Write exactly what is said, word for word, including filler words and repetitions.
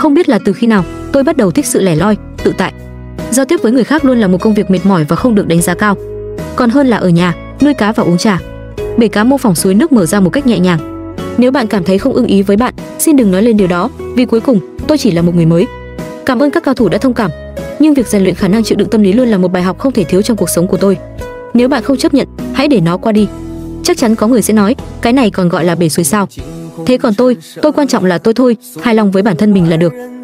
Không biết là từ khi nào, tôi bắt đầu thích sự lẻ loi, tự tại. Giao tiếp với người khác luôn là một công việc mệt mỏi và không được đánh giá cao. Còn hơn là ở nhà, nuôi cá và uống trà. Bể cá mô phỏng suối nước mở ra một cách nhẹ nhàng. Nếu bạn cảm thấy không ưng ý với bạn, xin đừng nói lên điều đó, vì cuối cùng tôi chỉ là một người mới. Cảm ơn các cao thủ đã thông cảm, nhưng việc rèn luyện khả năng chịu đựng tâm lý luôn là một bài học không thể thiếu trong cuộc sống của tôi. Nếu bạn không chấp nhận, hãy để nó qua đi. Chắc chắn có người sẽ nói, cái này còn gọi là bể suối sao? Thế còn tôi, tôi quan trọng là tôi thôi, hài lòng với bản thân mình là được.